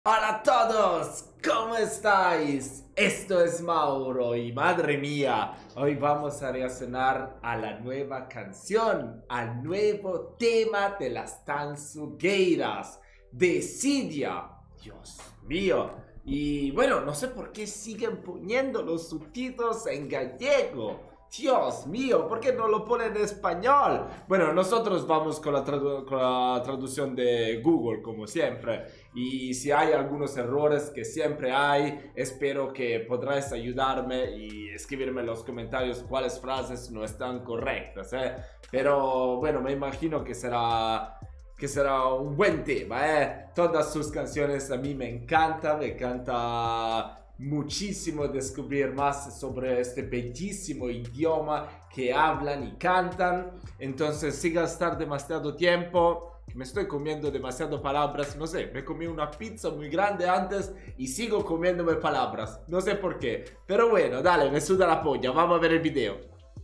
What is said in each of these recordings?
Hola a todos, ¿cómo estáis? Esto es Mauro y madre mía, hoy vamos a reaccionar a la nueva canción, al nuevo tema de las Tansugueiras de Sidia. Dios mío, y bueno, no sé por qué siguen poniendo los subtítulos en gallego. Dios mío, ¿por qué no lo ponen en español? Bueno, nosotros vamos con la traducción de Google, como siempre. Y si hay algunos errores, que siempre hay, espero que podráis ayudarme y escribirme en los comentarios cuáles frases no están correctas, ¿eh? Pero bueno, me imagino que será un buen tema, ¿eh? Todas sus canciones a mí me encanta muchísimo descubrir más sobre este bellísimo idioma que hablan y cantan. Entonces, sin gastar demasiado tiempo, me estoy comiendo demasiado palabras, no sé, me comí una pizza muy grande antes y sigo comiéndome palabras, no sé por qué, pero bueno, dale, me suda la polla, vamos a ver el video.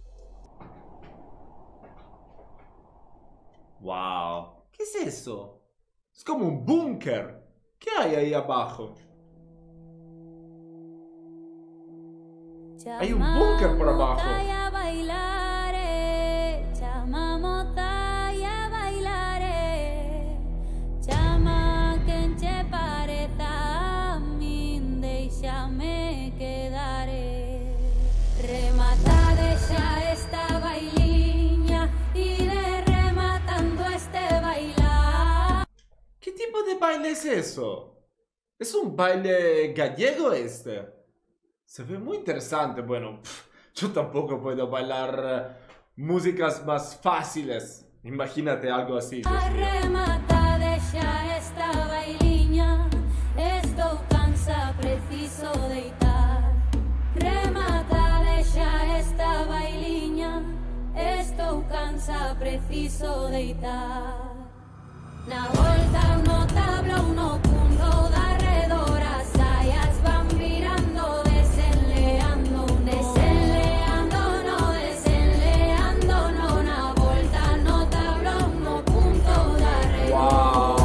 Wow, ¿qué es eso? Es como un búnker. ¿Qué hay ahí abajo? Hay un búnker por abajo. ¿Qué tipo de baile es eso? ¿Es un baile gallego este? Se ve muy interesante. Bueno, yo tampoco puedo bailar músicas más fáciles. Imagínate algo así. Preciso deitar. Na volta no tabla uno punto darredor, as saias van virando, desenleando, no desenleando, no, na volta no tabla uno punto darredor. Wow.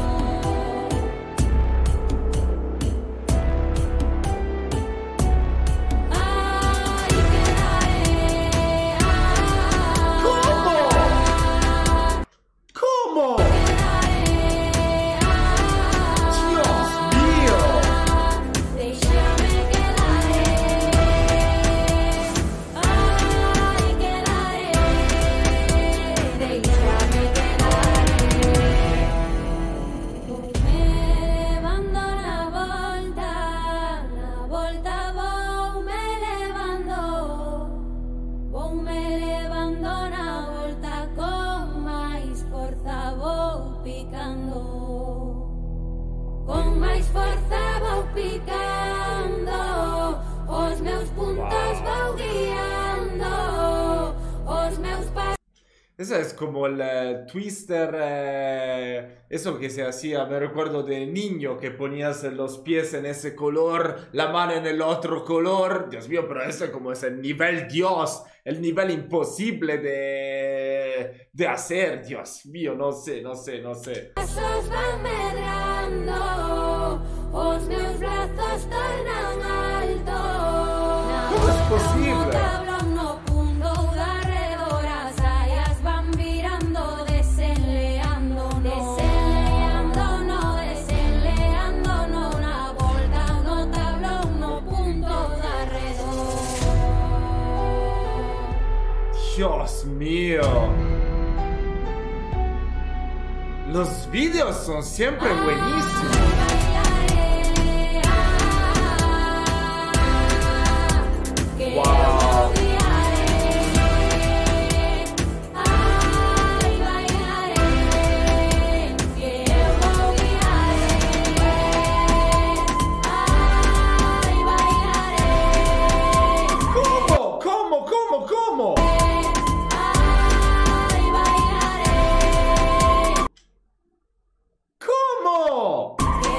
Con máis forza vou picando, os meus puntos vou guiando, os meus pasos. Eso es como el twister, eso que se hacía, me recuerdo de niño, que ponías los pies en ese color, la mano en el otro color. Dios mío, pero eso como es el nivel Dios, el nivel imposible de hacer. Dios mío, no sé. Pasos van medrando, os meus brazos tornan alto. ¿Cómo es posible? Dios mío. Los vídeos son siempre buenísimos. Wow. ¿Cómo? ¿Cómo?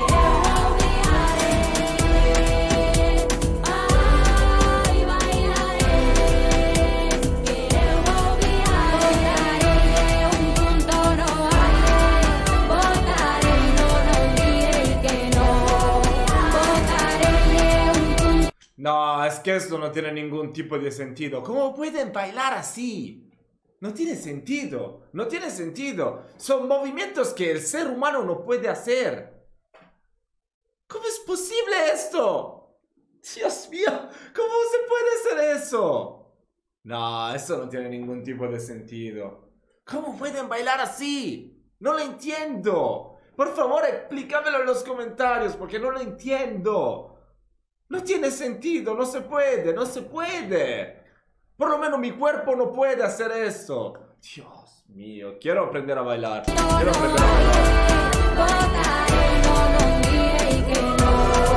No, es que esto no tiene ningún tipo de sentido. ¿Cómo pueden bailar así? No tiene sentido, no tiene sentido. Son movimientos que el ser humano no puede hacer. ¿Cómo es posible esto? Dios mío, ¿cómo se puede hacer eso? No, eso no tiene ningún tipo de sentido. ¿Cómo pueden bailar así? No lo entiendo. Por favor, explícamelo en los comentarios porque no lo entiendo. No tiene sentido, no se puede, no se puede. Por lo menos mi cuerpo no puede hacer eso. Dios mío, quiero aprender a bailar. Quiero aprender a bailar. Votaré, no, no diré que no.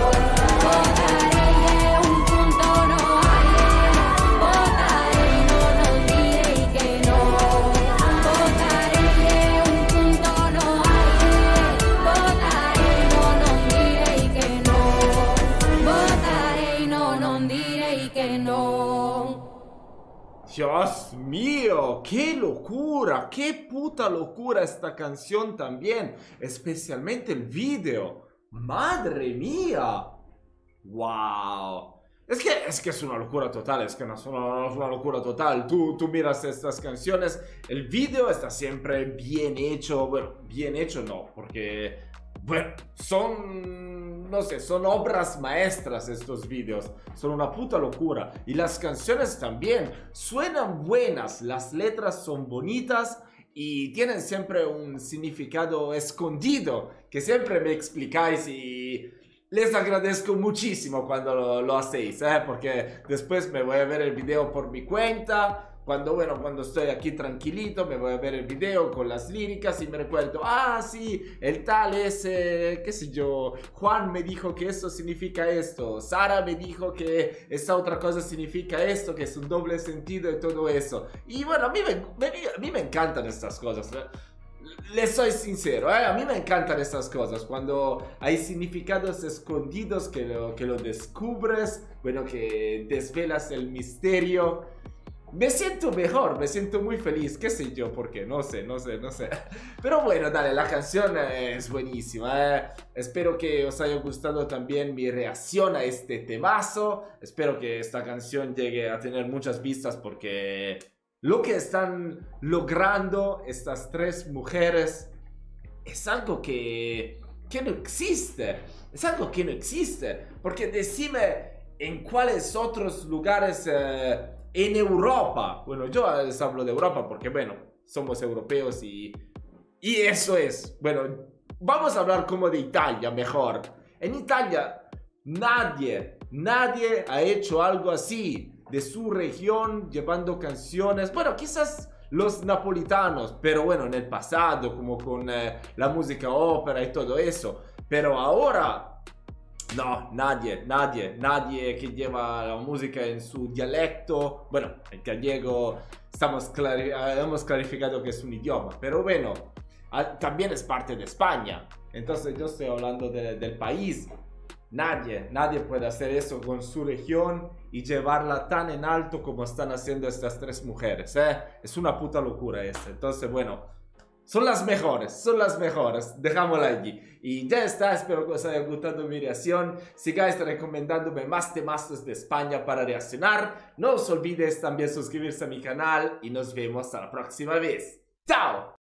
Votaré de un punto no hay. Votaré, no, no diré que no. Votaré de un punto no hay. Votaré, no, no diré que no. Votaré, no, no diré que no. Dios mío, qué locura, qué puta locura esta canción también, especialmente el video. Madre mía. Wow. Es que es una locura total, es que no es una locura total. Tú miras estas canciones, el video está siempre bien hecho. Bueno, bien hecho no, porque... Bueno, no sé, son obras maestras estos videos. Son una puta locura. Y las canciones también suenan buenas. Las letras son bonitas y tienen siempre un significado escondido que siempre me explicáis y les agradezco muchísimo cuando lo hacéis, porque después me voy a ver el video por mi cuenta. Cuando estoy aquí tranquilito, me voy a ver el video con las líricas y me recuerdo, ah, sí, el tal es, qué sé yo, Juan me dijo que esto significa esto, Sara me dijo que esta otra cosa significa esto, que es un doble sentido y todo eso. Y bueno, a mí me encantan estas cosas, les soy sincero, a mí me encantan estas cosas, cuando hay significados escondidos que lo descubres, bueno, que desvelas el misterio. Me siento mejor, me siento muy feliz, qué sé yo, por qué, no sé. Pero bueno, dale, la canción es buenísima. Espero que os haya gustado también mi reacción a este temazo. Espero que esta canción llegue a tener muchas vistas porque lo que están logrando estas tres mujeres es algo que no existe. Es algo que no existe. Porque decime en cuáles otros lugares... en Europa, bueno, yo les hablo de Europa porque, bueno, somos europeos y eso es, bueno, vamos a hablar como de Italia mejor. En Italia nadie ha hecho algo así de su región llevando canciones, bueno, quizás los napolitanos, pero bueno, en el pasado, como con la música ópera y todo eso, pero ahora... No, nadie que lleva la música en su dialecto. Bueno, el gallego hemos clarificado que es un idioma, pero bueno, también es parte de España. Entonces yo estoy hablando del país. Nadie puede hacer eso con su región y llevarla tan en alto como están haciendo estas tres mujeres, Es una puta locura esto. Entonces, bueno... Son las mejores, dejámosla allí. Y ya está, espero que os haya gustado mi reacción. Sigáis recomendándome más temazos de España para reaccionar. No os olvidéis también suscribirse a mi canal y nos vemos hasta la próxima vez. ¡Chao!